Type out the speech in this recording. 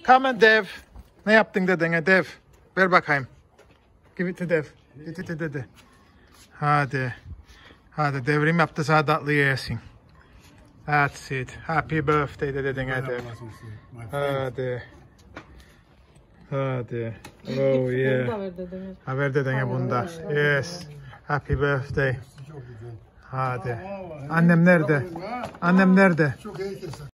Come on Dev. Ne yaptın dedene Dev? Ver bakayım. Give it to Dev. Give it to dede. Hadi. Hadi devrim yaptı sana tatlı yesin. That's it. Happy birthday dedene Dev. Hadi. Hadi. Oh yeah. Ha ver dedene bunda. Yes. Happy birthday. Hadi. Annem nerede? Annem nerede?